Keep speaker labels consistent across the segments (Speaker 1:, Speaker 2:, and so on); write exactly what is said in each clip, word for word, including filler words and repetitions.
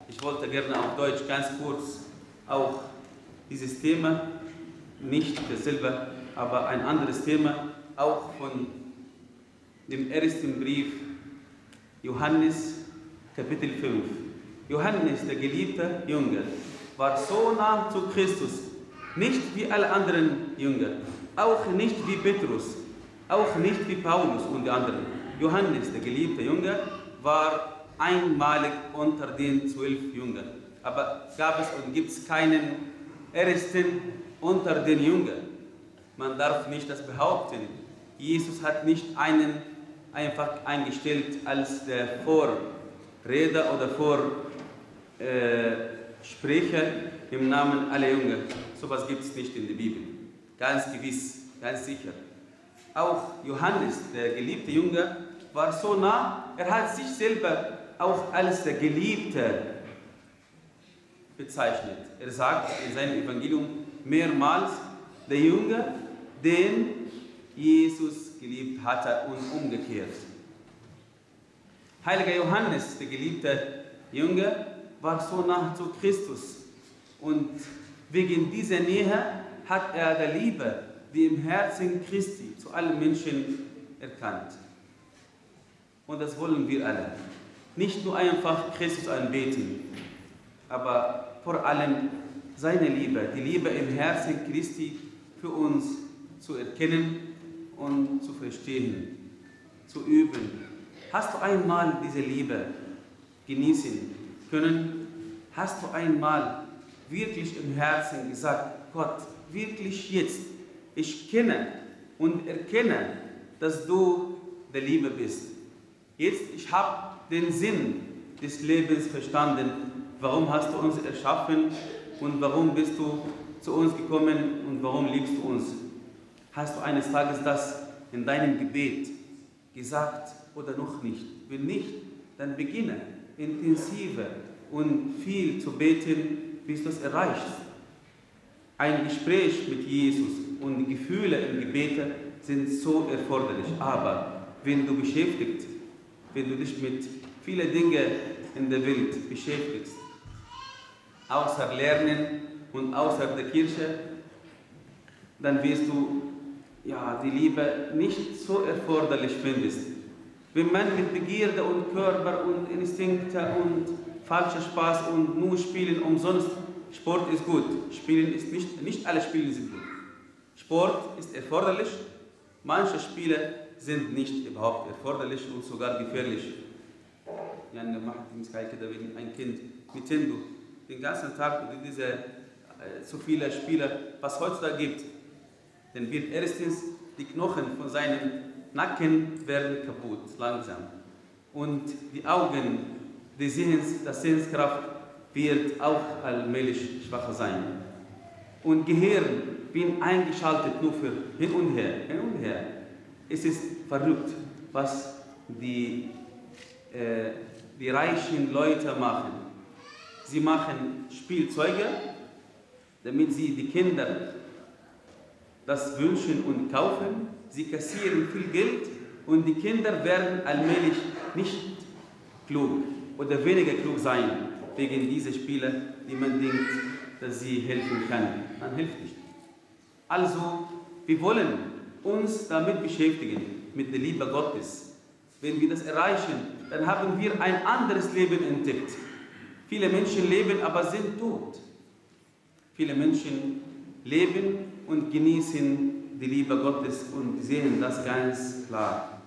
Speaker 1: Ich wollte gerne auf Deutsch ganz kurz auch dieses Thema, nicht dasselbe, aber ein anderes Thema, auch von dem ersten Brief Johannes, Kapitel fünf. Johannes, der geliebte Jünger, war so nah zu Christus, nicht wie alle anderen Jünger, auch nicht wie Petrus, auch nicht wie Paulus und die anderen. Johannes, der geliebte Jünger, war einmalig unter den zwölf Jüngern. Aber gab es und gibt es keinen ersten unter den Jüngern. Man darf nicht das behaupten. Jesus hat nicht einen einfach eingestellt als der Vorredner oder Vorsprecher im Namen aller Jünger. So etwas gibt es nicht in der Bibel. Ganz gewiss, ganz sicher. Auch Johannes, der geliebte Jünger, war so nah, er hat sich selber auch als der Geliebte bezeichnet. Er sagt in seinem Evangelium mehrmals, der Jünger, den Jesus geliebt hatte und umgekehrt. Heiliger Johannes, der geliebte Jünger, war so nah zu Christus und wegen dieser Nähe hat er der Liebe, die im Herzen Christi zu allen Menschen erkannt. Und das wollen wir alle. Nicht nur einfach Christus anbeten, aber vor allem seine Liebe, die Liebe im Herzen Christi für uns zu erkennen und zu verstehen, zu üben. Hast du einmal diese Liebe genießen können? Hast du einmal wirklich im Herzen gesagt, Gott, wirklich jetzt, ich kenne und erkenne, dass du der Liebe bist. Jetzt, ich habe den Sinn des Lebens verstanden. Warum hast du uns erschaffen und warum bist du zu uns gekommen und warum liebst du uns? Hast du eines Tages das in deinem Gebet gesagt oder noch nicht? Wenn nicht, dann beginne intensiver und viel zu beten, bis du es erreichst. Ein Gespräch mit Jesus und die Gefühle im Gebet sind so erforderlich. Aber wenn du beschäftigt, wenn du dich mit vielen Dingen in der Welt beschäftigst, außer Lernen und außer der Kirche, dann wirst du ja, die Liebe nicht so erforderlich findest. Wenn man mit Begierde und Körper und Instinkte und falscher Spaß und nur Spielen umsonst, Sport ist gut, Spielen ist nicht, nicht alle Spiele sind gut. Sport ist erforderlich, manche Spiele sind nicht überhaupt erforderlich und sogar gefährlich. Ein Kind mit Nintendo den ganzen Tag diese äh, so viele Spiele, was heutzutage gibt, dann wird erstens die Knochen von seinem Nacken werden kaputt, langsam. Und die Augen, die Sehens, die Sehenskraft wird auch allmählich schwacher sein. Und Gehirn wird eingeschaltet nur für hin und her, hin und her. Es ist verrückt, was die, äh, die reichen Leute machen. Sie machen Spielzeuge, damit sie die Kinder das wünschen und kaufen. Sie kassieren viel Geld und die Kinder werden allmählich nicht klug oder weniger klug sein wegen dieser Spiele, die man denkt, dass sie helfen kann. Man hilft nicht. Also, wir wollen uns damit beschäftigen, mit der Liebe Gottes. Wenn wir das erreichen, dann haben wir ein anderes Leben entdeckt. Viele Menschen leben, aber sind tot. Viele Menschen leben und genießen die Liebe Gottes und sehen das ganz klar.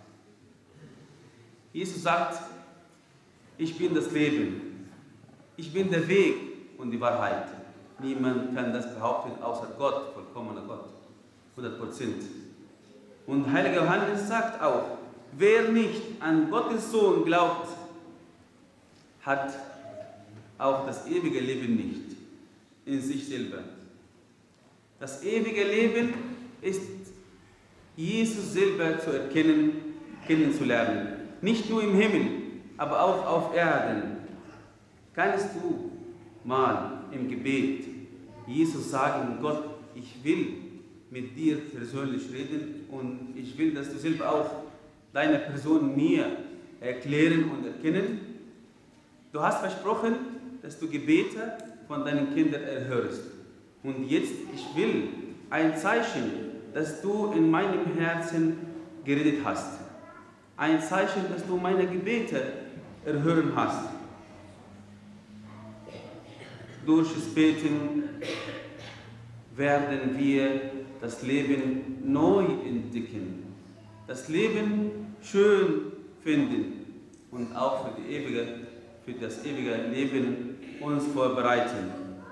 Speaker 1: Jesus sagt, ich bin das Leben, ich bin der Weg und die Wahrheit. Niemand kann das behaupten, außer Gott, vollkommener Gott, hundert Prozent. Und Heiliger Johannes sagt auch, wer nicht an Gottes Sohn glaubt, hat auch das ewige Leben nicht in sich selber. Das ewige Leben ist Jesus selber zu erkennen, kennenzulernen. Nicht nur im Himmel, aber auch auf Erden. Kannst du mal im Gebet Jesus sagen, Gott, ich will mit dir persönlich reden und ich will, dass du selber auch deine Person mir erklären und erkennen. Du hast versprochen, dass du Gebete von deinen Kindern erhörst. Und jetzt, ich will ein Zeichen, dass du in meinem Herzen geredet hast. Ein Zeichen, dass du meine Gebete erhören hast. Durch das Beten werden wir das Leben neu entdecken, das Leben schön finden und auch für, die ewige, für das ewige Leben uns vorbereiten.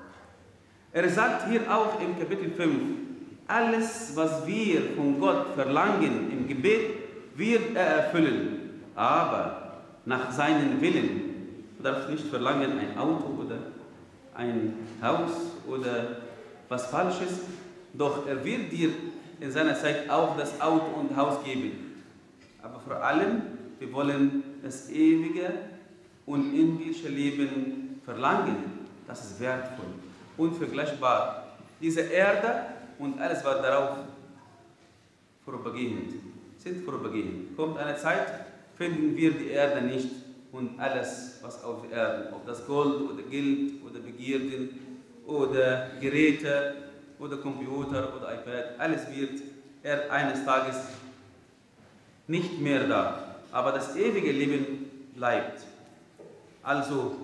Speaker 1: Er sagt hier auch im Kapitel fünf, alles, was wir von Gott verlangen im Gebet, wird er erfüllen, aber nach seinem Willen. Du darfst nicht verlangen, ein Auto oder ein Haus oder was Falsches, doch er wird dir in seiner Zeit auch das Auto und Haus geben. Aber vor allem, wir wollen das ewige und endliche Leben verlangen. Das ist wertvoll, unvergleichbar. Diese Erde und alles, was darauf vorübergehend sind, vorübergehend. Kommt eine Zeit, finden wir die Erde nicht und alles, was auf der Erde, ob das Gold oder Geld oder Begierden oder Geräte oder Computer oder iPad, alles wird er eines Tages nicht mehr da. Aber das ewige Leben bleibt. Also,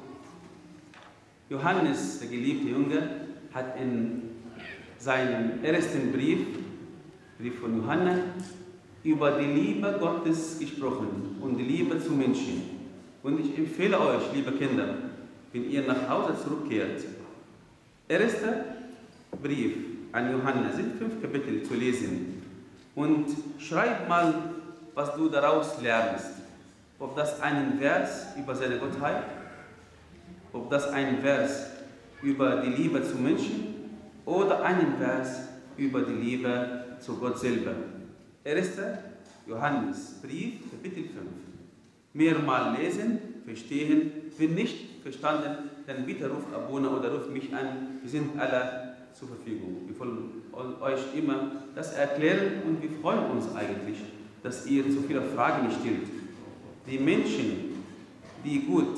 Speaker 1: Johannes, der geliebte Junge, hat in seinem ersten Brief, Brief von Johannes, über die Liebe Gottes gesprochen und die Liebe zu Menschen. Und ich empfehle euch, liebe Kinder, wenn ihr nach Hause zurückkehrt, erster Brief an Johannes, sind fünf Kapitel zu lesen. Und schreib mal, was du daraus lernst. Ob das einen Vers über seine Gottheit, ob das ein Vers über die Liebe zu Menschen oder einen Vers über die Liebe zu Gott selber. erster Johannes, Brief, Kapitel fünf. Mehrmal lesen, verstehen. Wenn nicht verstanden, dann bitte ruf Abuna oder ruf mich an. Wir sind alle zur Verfügung. Wir wollen euch immer das erklären und wir freuen uns eigentlich, dass ihr so viele Fragen stellt. Die Menschen, die gut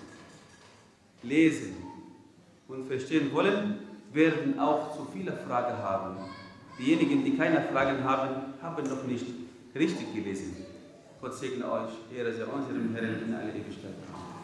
Speaker 1: lesen und verstehen wollen, werden auch so viele Fragen haben. Diejenigen, die keine Fragen haben, haben noch nicht richtig gelesen. Gott segne euch, Ehre sei unserem Herrn in alle Ewigkeit.